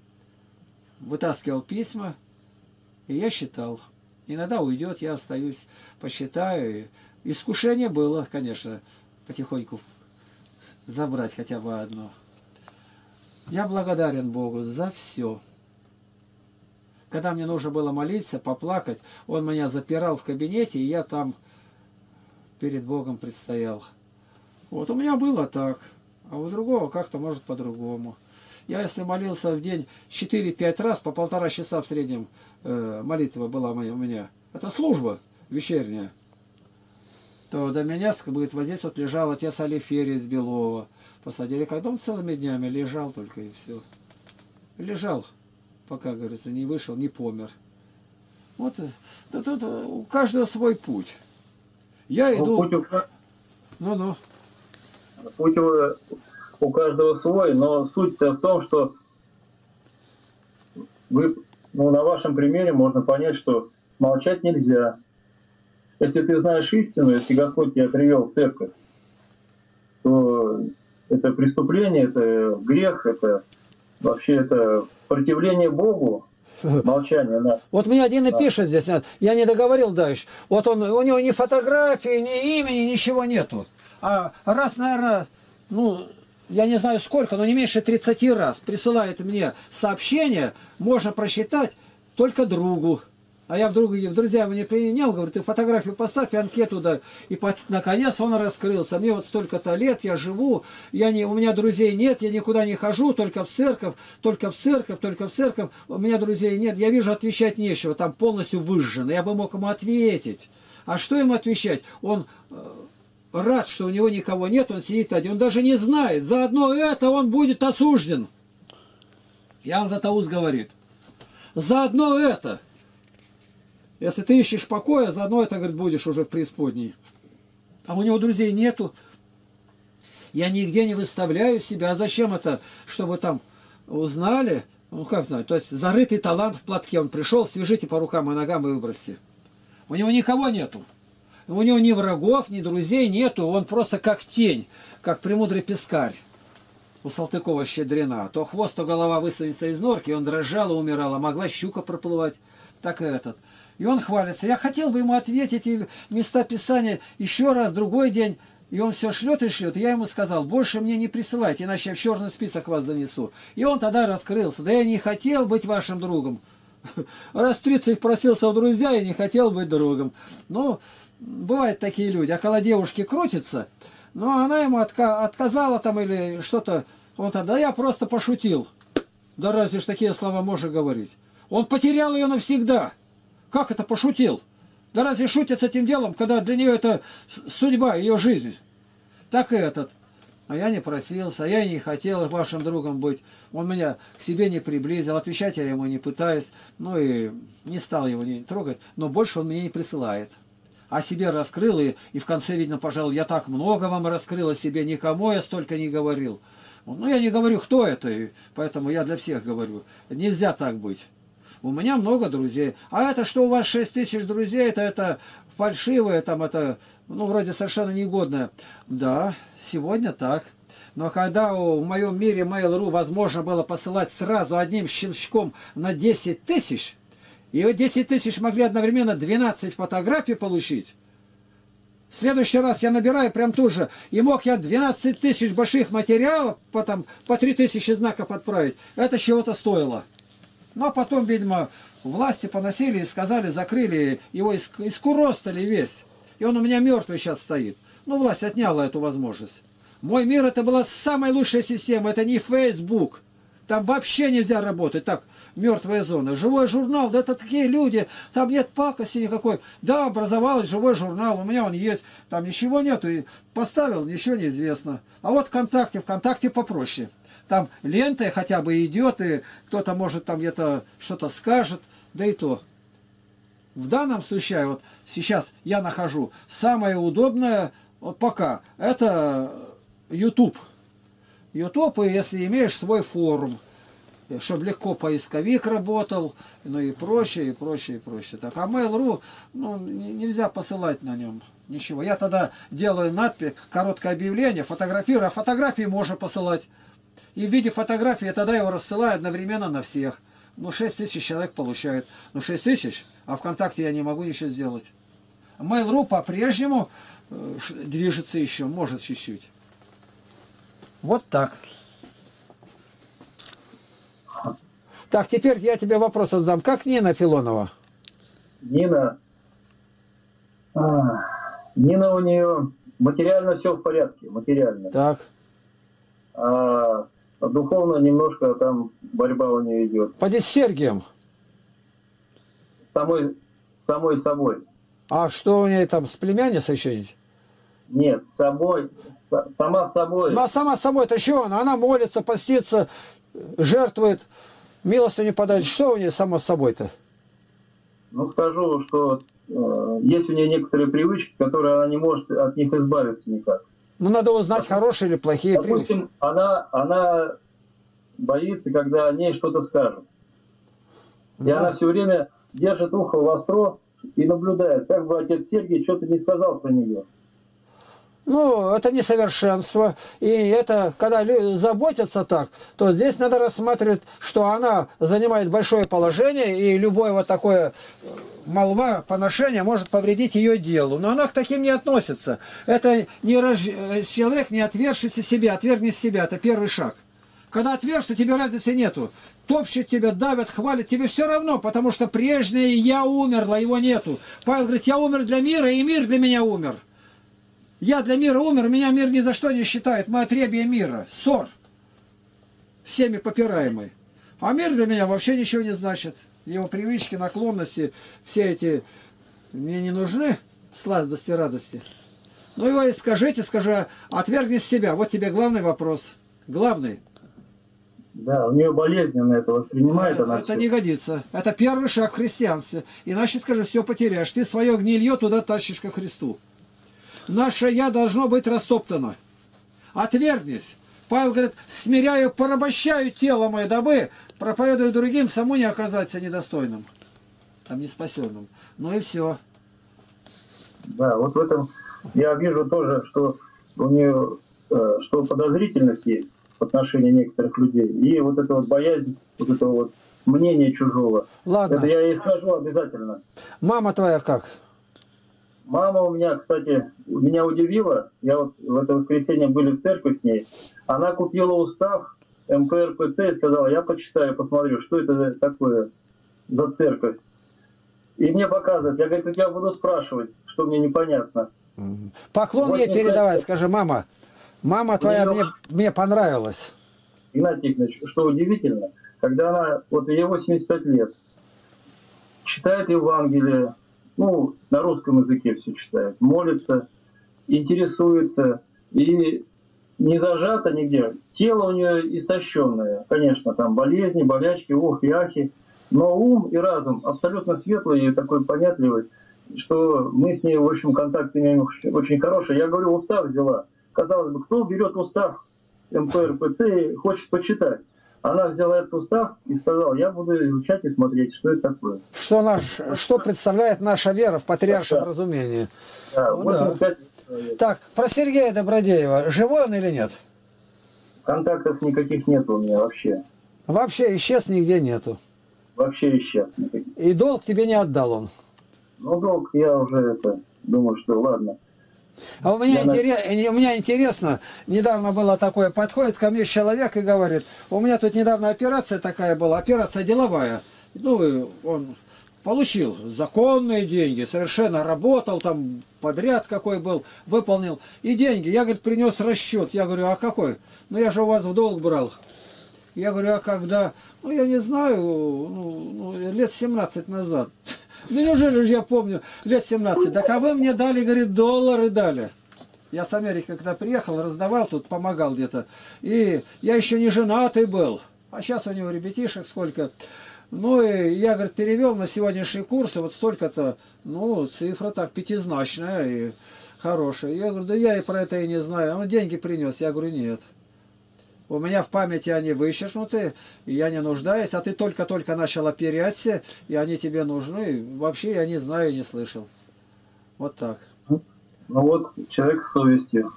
вытаскивал письма, и я считал. Иногда уйдет, я остаюсь, посчитаю. Искушение было, конечно, потихоньку забрать хотя бы одно. Я благодарен Богу за все. Когда мне нужно было молиться, поплакать, он меня запирал в кабинете, и я там перед Богом предстоял. Вот у меня было так. А у другого как-то может по-другому. Я если молился в день четыре-пять раз, по полтора часа в среднем э, молитва была моя, у меня. Это служба вечерняя. То до меня, будет, вот здесь вот лежал отец Алиферий из Белова. Посадили, когда он целыми днями лежал только и все. Лежал, пока, говорится, не вышел, не помер. Вот тут, тут у каждого свой путь. Я иду... Ну-ну. Путь у, у каждого свой, но суть-то в том, что вы, ну, на вашем примере можно понять, что молчать нельзя. Если ты знаешь истину, если Господь тебя привел в церковь, то это преступление, это грех, это вообще это противление Богу, Молчание, да. Вот мне один и пишет здесь, я не договорил дальше. Вот он, у него ни фотографии, ни имени, ничего нету. А раз, наверное, ну, я не знаю сколько, но не меньше тридцати раз присылает мне сообщение, можно просчитать только другу. А я вдруг в друзья его не принял, говорю, ты фотографию поставь, анкету, да. И под, наконец он раскрылся. Мне вот столько-то лет, я живу, я не, у меня друзей нет, я никуда не хожу, только в церковь, только в церковь, только в церковь. У меня друзей нет, я вижу, отвечать нечего, там полностью выжжено. Я бы мог ему ответить. А что ему отвечать? Он рад, что у него никого нет, он сидит один, он даже не знает. Заодно это он будет осужден. Иоанн Златоуст говорит. Заодно это. Если ты ищешь покоя, заодно это, говорит, будешь уже в преисподней. А у него друзей нету. Я нигде не выставляю себя. А зачем это? Чтобы там узнали. Ну, как знать. То есть, зарытый талант в платке. Он пришел, свяжите по рукам и ногам и выбросьте. У него никого нету. У него ни врагов, ни друзей нету. Он просто как тень. Как премудрый пескарь. У Салтыкова-Щедрина. То хвост, то голова высунется из норки. И он дрожал и умирал. А могла щука проплывать. Так и этот. И он хвалится. Я хотел бы ему ответить и места Писания еще раз, другой день. И он все шлет и шлет. И я ему сказал, больше мне не присылайте, иначе я в черный список вас занесу. И он тогда раскрылся. Да я не хотел быть вашим другом. Раз тридцать просился в друзья и не хотел быть другом. Ну, бывают такие люди. Около девушки крутится, но она ему отка отказала там или что-то. Он тогда, я просто пошутил. Да разве ж такие слова можно говорить? Он потерял ее навсегда. Как это пошутил? Да разве шутят с этим делом, когда для нее это судьба, ее жизнь? Так и этот. А я не просился, а я не хотел вашим другом быть. Он меня к себе не приблизил, отвечать я ему не пытаюсь. Ну и не стал его не трогать, но больше он мне не присылает. А себе раскрыл, и, и в конце, видно, пожалуй, я так много вам раскрыл о себе, никому я столько не говорил. Ну я не говорю, кто это, и поэтому я для всех говорю. Нельзя так быть. У меня много друзей. А это, что у вас шесть тысяч друзей, это, это фальшивое, там это, ну, вроде совершенно негодное. Да, сегодня так. Но когда в моем мире Mail.ru возможно было посылать сразу одним щелчком на десять тысяч, и вот десять тысяч могли одновременно двенадцать фотографий получить, в следующий раз я набираю прям тут же, и мог я двенадцать тысяч больших материалов, потом по три тысячи знаков отправить. Это чего-то стоило. Но потом, видимо, власти поносили и сказали, закрыли, его из, искуростали весь. И он у меня мертвый сейчас стоит. Ну, власть отняла эту возможность. Мой мир это была самая лучшая система, это не Facebook. Там вообще нельзя работать. Так, мертвая зона. Живой журнал, да это такие люди, там нет пакости никакой. Да, образовалась живой журнал, у меня он есть, там ничего нету. И поставил, ничего не известно. А вот ВКонтакте, ВКонтакте попроще. Там лента хотя бы идет, и кто-то может там где-то что-то скажет, да и то. В данном случае, вот сейчас я нахожу, самое удобное, вот пока, это YouTube. YouTube, и если имеешь свой форум, чтобы легко поисковик работал, ну и прочее, и прочее, и прочее. Так, а Mail.ru, ну, нельзя посылать на нем ничего. Я тогда делаю надпись, короткое объявление, фотографирую, а фотографии можно посылать. И в виде фотографии я тогда его рассылаю одновременно на всех. Ну, шесть тысяч человек получает. Ну, шесть тысяч, а ВКонтакте я не могу ничего сделать. Mail.ru по-прежнему э, движется еще, может чуть-чуть. Вот так. Так, теперь я тебе вопрос задам. Как Нина Филонова? Нина... А, Нина у нее... Материально все в порядке, материально. Так. А духовно немножко там борьба у нее идет. Поди с Сергием. Самой, самой собой. А что у нее там, с племянницей еще есть? Нет, с собой, с, сама с собой. Ну а сама с собой-то что она? Она молится, постится, жертвует, милостыню подает. Что у нее сама с собой-то? Ну скажу, что э, есть у нее некоторые привычки, которые она не может от них избавиться никак. Ну надо узнать, Допустим, хорошие или плохие допустим, привычки. Она, она боится, когда о ней что-то скажут. И да. Она все время держит ухо востро и наблюдает, как бы отец Сергий что-то не сказал про нее. Ну, это несовершенство. И это, когда люди заботятся так, то здесь надо рассматривать, что она занимает большое положение, и любое вот такое молва, поношение может повредить ее делу. Но она к таким не относится. Это не рож... человек, не отвергшийся себя, отвергни себя. Это первый шаг. Когда отвергся, тебе разницы нету. Топчут тебя, давят, хвалят, тебе все равно, потому что прежнее я умерла, его нету. Павел говорит, я умер для мира, и мир для меня умер. Я для мира умер, меня мир ни за что не считает. Мы отребье мира. Ссор. Всеми попираемый. А мир для меня вообще ничего не значит. Его привычки, наклонности, все эти мне не нужны. Сладости, радости. Ну его и скажите, скажи, отвергни себя. Вот тебе главный вопрос. Главный. Да, у нее болезненно это воспринимает. Она это все. не годится. Это первый шаг в христианстве. Иначе, скажи, все потеряешь. Ты свое гнилье туда тащишь ко Христу. Наше «я» должно быть растоптано. Отвергнись. Павел говорит, смиряю, порабощаю тело мое, дабы, проповедую другим, саму не оказаться недостойным, там, неспасенным. Ну и все. Да, вот в этом я вижу тоже, что у нее э, что подозрительность есть в отношении некоторых людей. И вот эта вот боязнь, вот это вот мнение чужого. Ладно. Это я ей скажу обязательно. Мама твоя как? Мама у меня, кстати, меня удивила, я вот в это воскресенье были в церкви с ней, она купила устав эм пэ эр пэ цэ и сказала, я почитаю, посмотрю, что это такое за церковь. И мне показывают, я, говорю, я буду спрашивать, что мне непонятно. Поклон Вот ей передавай, кстати, скажи, мама, мама твоя нее... мне, мне понравилась. Игнатий Тихонович, что удивительно, когда она, вот ей восемьдесят пять лет, читает Евангелие, ну, на русском языке все читает, молится, интересуется, и не зажата нигде. Тело у нее истощенное, конечно, там болезни, болячки, ох и ахи, но ум и разум абсолютно светлый и такой понятливый, что мы с ней, в общем, контакт имеем очень хороший. Я говорю, устав взяла. Казалось бы, кто берет устав эм пэ эр пэ цэ и хочет почитать? Она взяла этот устав и сказала, я буду изучать и смотреть, что это такое. Что, наш, что представляет наша вера в патриаршем Да. разумении. Да, Ну, восемьдесят пять да. лет. Так, про Сергея Добродеева. Живой он или нет? Контактов никаких нет у меня вообще. Вообще исчез, нигде нету. Вообще исчез. Никаких. И долг тебе не отдал он. Ну, долг я уже это, думаю, что ладно. А у меня, Я интерес, у меня интересно, недавно было такое, подходит ко мне человек и говорит, у меня тут недавно операция такая была, операция деловая. Ну, и он получил законные деньги, совершенно работал, там подряд какой был, выполнил. И деньги, я, говорит, принес расчет. Я говорю, а какой? Ну, я же у вас в долг брал. Я говорю, а когда? Ну, я не знаю, ну, ну, лет семнадцать назад. Ну, неужели же я помню, лет семнадцать. Так а вы мне дали, говорит, доллары дали. Я с Америки когда приехал, раздавал тут, помогал где-то. И я еще не женатый был. А сейчас у него ребятишек сколько. Ну, и я, говорит, перевел на сегодняшние курсы, вот столько-то, ну, цифра так пятизначная и хорошая. Я говорю, да я и про это и не знаю. Он деньги принес. Я говорю, нет. У меня в памяти они вычеркнуты, и я не нуждаюсь, а ты только-только начал оперяться, и они тебе нужны. Вообще я не знаю, не слышал. Вот так. Ну вот, человек с совестью.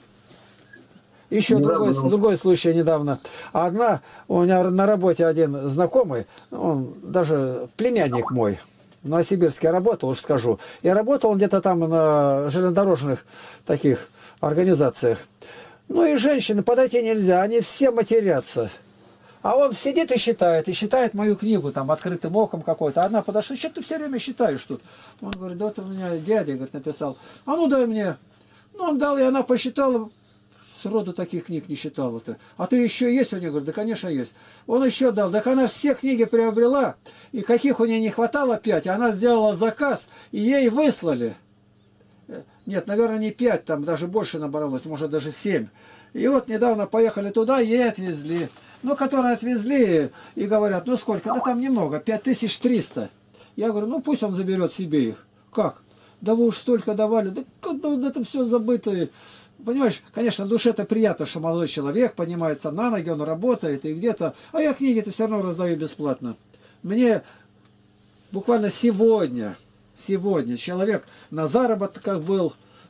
Еще Недавно другой, был. другой случай недавно. Одна, у меня на работе один знакомый, он даже племянник мой, в Новосибирске работал, уж скажу. И работал он где-то там на железнодорожных таких организациях. Ну и женщины подойти нельзя, они все матерятся. А он сидит и считает, и считает мою книгу там открытым оком какой-то. Одна подошла, что ты все время считаешь тут? Он говорит, да это у меня дядя, говорит, написал. А ну дай мне. Ну он дал, и она посчитала. Сроду таких книг не считала-то. А ты еще есть у нее? Говорит, да конечно есть. Он еще дал. Так она все книги приобрела, и каких у нее не хватало пять, она сделала заказ, и ей выслали. Нет, наверное, не пять, там даже больше набралось, может даже семь. И вот недавно поехали туда, ей отвезли. Ну, которые отвезли и говорят, ну сколько? Да там немного, пять тысяч триста. Я говорю, ну пусть он заберет себе их. Как? Да вы уж столько давали. Да, да это все забытое. Понимаешь, конечно, душе-то приятно, что молодой человек поднимается на ноги, он работает и где-то. А я книги-то все равно раздаю бесплатно. Мне буквально сегодня... Сегодня человек на заработках был,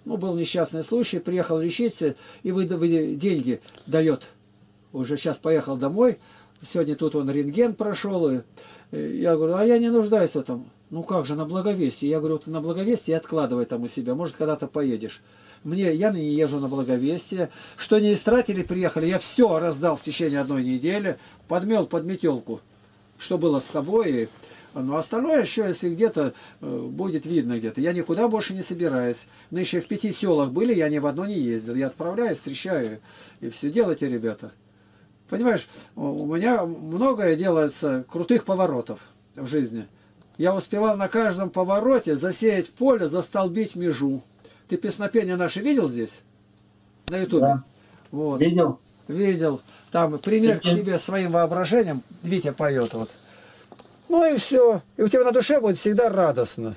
Ну, был несчастный случай, приехал лечиться, и вы, вы деньги дает. Уже сейчас поехал домой, сегодня тут он рентген прошел, и я говорю, а я не нуждаюсь в этом. Ну как же, на Благовестие. Я говорю, ты на Благовестие откладывай там у себя, может, когда-то поедешь. Мне, я не езжу на Благовестие. Что не истратили, приехали, я все раздал в течение одной недели, подмел под метелку, что было с собой. Ну, остальное еще, если где-то э, будет видно где-то. Я никуда больше не собираюсь. Мы еще в пяти селах были, я ни в одно не ездил. Я отправляю, встречаю, и все делайте, ребята. Понимаешь, у меня многое делается крутых поворотов в жизни. Я успевал на каждом повороте засеять поле, застолбить межу. Ты песнопения наши видел здесь? На ютубе? Да. Вот. Видел? Видел. Там пример к себе своим воображением. Витя поет вот. Ну и все. И у тебя на душе будет всегда радостно.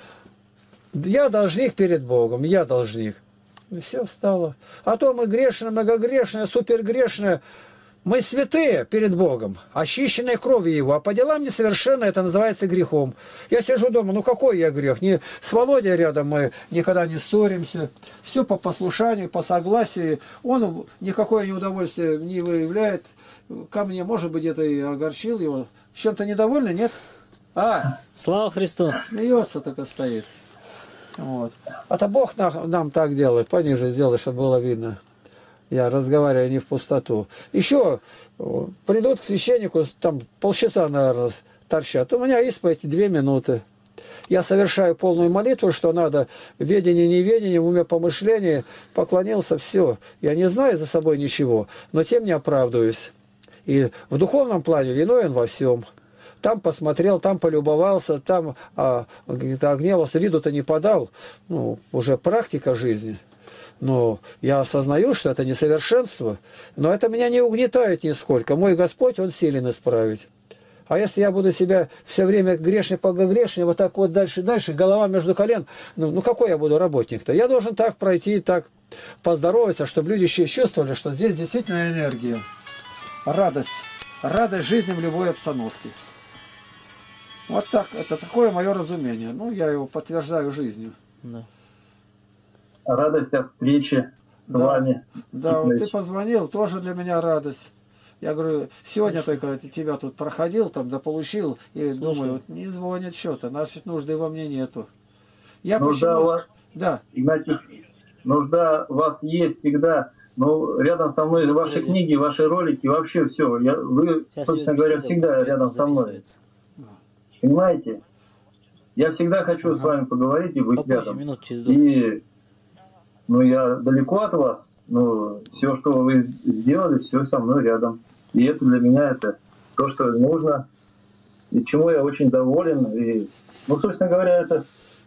Я должник перед Богом. Я должник. И все встало. А то мы грешные, многогрешные, супергрешные. Мы святые перед Богом, очищенные кровью Его, а по делам несовершенно это называется грехом. Я сижу дома, ну какой я грех? Не, с Володей рядом мы никогда не ссоримся. Все по послушанию, по согласию. Он никакое неудовольствие не выявляет. Ко мне, может быть, где-то и огорчил его. Чем-то недовольны, нет? А, Слава Христу! смеется только стоит. Вот. А то Бог нам, нам так делает, пониже сделай, чтобы было видно. Я разговариваю не в пустоту. Еще придут к священнику, там полчаса, наверное, торчат. У меня исповедь две минуты. Я совершаю полную молитву, что надо, ведение, неведение, в уме помышлении, поклонился, все. Я не знаю за собой ничего, но тем не оправдываюсь. И в духовном плане виновен во всем. Там посмотрел, там полюбовался, там а, огневался, виду-то не подал. Ну, уже практика жизни. Но я осознаю, что это несовершенство, но это меня не угнетает нисколько. Мой Господь, Он силен исправить. А если я буду себя все время грешный, погогрешный, вот так вот дальше, дальше, голова между колен, ну, ну какой я буду работник-то? Я должен так пройти, так поздороваться, чтобы люди чувствовали, что здесь действительно энергия, радость, радость жизни в любой обстановке. Вот так, это такое мое разумение. Ну, я его подтверждаю жизнью. Да. Радость от встречи с Да, вами. да, вот ты позвонил, тоже для меня радость. Я говорю, сегодня только тебя тут проходил, там, да получил, и Слушай. думаю, вот не звонят что-то, значит, нужды во мне нету. Я Нужда почему... у вас, Да, Игнатий, нужда у вас есть всегда. Но рядом со мной ваши книги, ваши ролики, вообще все. Я, вы, Сейчас собственно беседа говоря, всегда пускай рядом со мной. записывается. Понимаете? Я всегда хочу Ага. с вами поговорить и быть Попозже, рядом. минут через двадцать. И ну, я далеко от вас, но все, что вы сделали, все со мной рядом. И это для меня это то, что нужно, и чему я очень доволен. И, ну, собственно говоря, это,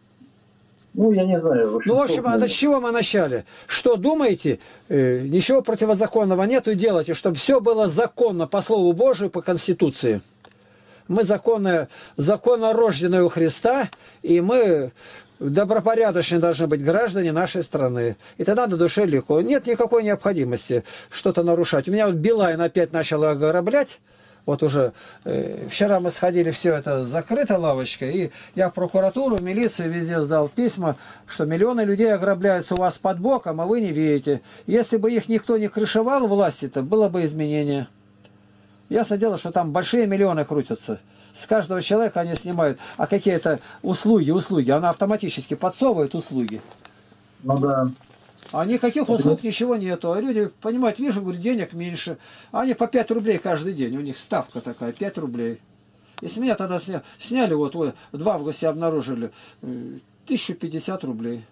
ну, я не знаю. В общем, ну, в общем, а с чего мы начали? Что думаете? Э, ничего противозаконного нету, делайте, чтобы все было законно по Слову Божию, по Конституции. Мы законно, законно рожденные у Христа, и мы добропорядочные должны быть граждане нашей страны. И тогда на душе легко. Нет никакой необходимости что-то нарушать. У меня вот Билайн опять начал ограблять. Вот уже э, вчера мы сходили, все это закрыто лавочкой, и я в прокуратуру, в милицию везде сдал письма, что миллионы людей ограбляются у вас под боком, а вы не видите. Если бы их никто не крышевал, власти-то, было бы изменение. Ясно дело, что там большие миллионы крутятся. С каждого человека они снимают. А какие-то услуги, услуги, она автоматически подсовывает услуги. Ну да. А никаких услуг ничего нету. А люди, понимают, вижу, говорю, денег меньше. А они по пять рублей каждый день. У них ставка такая, пять рублей. Если меня тогда сня... сняли, вот ой, в августе обнаружили, тысяча пятьдесят рублей.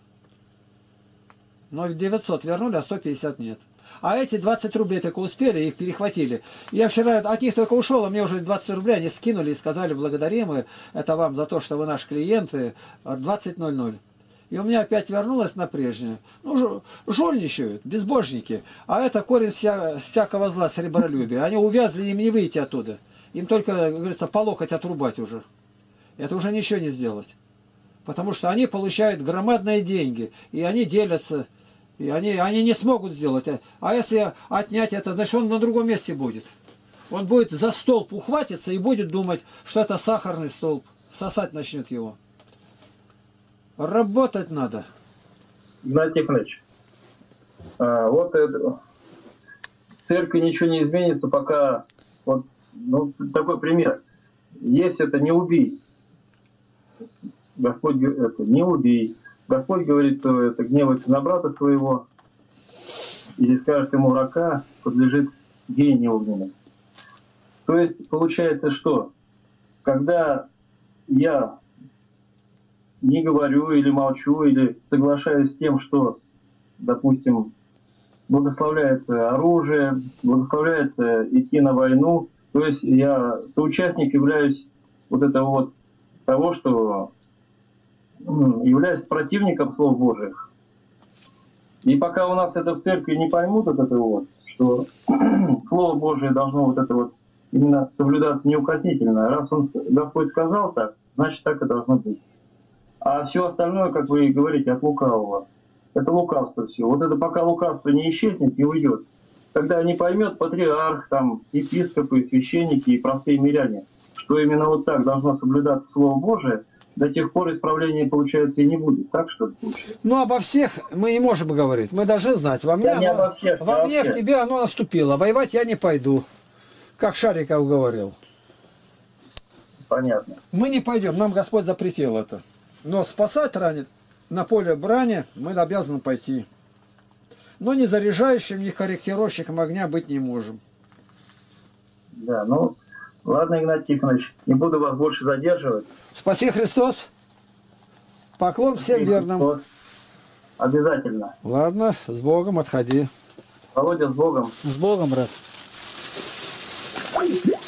Но девятьсот вернули, а сто пятьдесят нет. А эти двадцать рублей только успели, их перехватили. Я вчера от них только ушел, а мне уже двадцать рублей они скинули и сказали, благодарим, это вам за то, что вы наш клиент, двадцать ноль ноль. И у меня опять вернулось на прежнее. Ну, жульничают, безбожники. А это корень вся, всякого зла, сребролюбия. Они увязли, им не выйти оттуда. Им только, как говорится, по локоть отрубать уже. Это уже ничего не сделать. Потому что они получают громадные деньги. И они делятся. И они, они не смогут сделать. А если отнять это, значит, он на другом месте будет. Он будет за столб ухватиться и будет думать, что это сахарный столб. Сосать начнет его. Работать надо. Игнатий Тихонович, а, вот это, в церкви ничего не изменится, пока, вот, ну, такой пример. Если это не убий, Господь говорит, это не убей. Господь говорит, что это гневается на брата своего, и скажет ему рака, подлежит гене огненной. То есть получается, что когда я не говорю или молчу, или соглашаюсь с тем, что, допустим, благословляется оружие, благословляется идти на войну, то есть я соучастник являюсь вот этого вот того, что являюсь противником слов Божьих. И пока у нас это в церкви не поймут вот это вот, что Слово Божие должно вот это вот именно соблюдаться неукоснительно. Раз он, Господь сказал так, значит так и должно быть. А все остальное, как вы говорите, от лукавого. Это лукавство все. Вот это пока лукавство не исчезнет, не уйдет. Когда не поймет патриарх, там, епископы, священники и простые миряне, что именно вот так должно соблюдаться Слово Божие, до тех пор исправления, получается, и не будет. Так что ли получается? Ну, обо всех мы не можем говорить. Мы должны знать. Во мне, Я не оно, обо всех, во я мне вообще. в тебе оно наступило. Воевать я не пойду. Как Шариков говорил. Понятно. Мы не пойдем. Нам Господь запретил это. Но спасать ранит на поле брани мы обязаны пойти. Но не заряжающим, ни корректировщиком огня быть не можем. Да, ну, ладно, Игнатий Тихонович, не буду вас больше задерживать. Спаси Христос. Поклон всем верным. Христос. Обязательно. Ладно, с Богом отходи. Володя, с Богом. С Богом, брат.